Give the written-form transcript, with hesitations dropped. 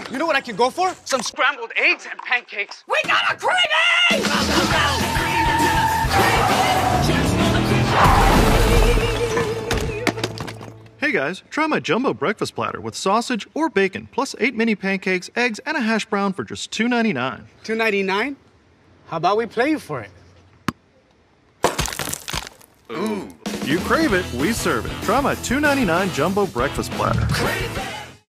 You know what I can go for? Some scrambled eggs and pancakes. We got a Crave! Hey guys, try my jumbo breakfast platter with sausage or bacon, plus 8 mini pancakes, eggs, and a hash brown for just $2.99. $2.99? How about we play you for it? Ooh. You crave it, we serve it. Try my $2.99 jumbo breakfast platter.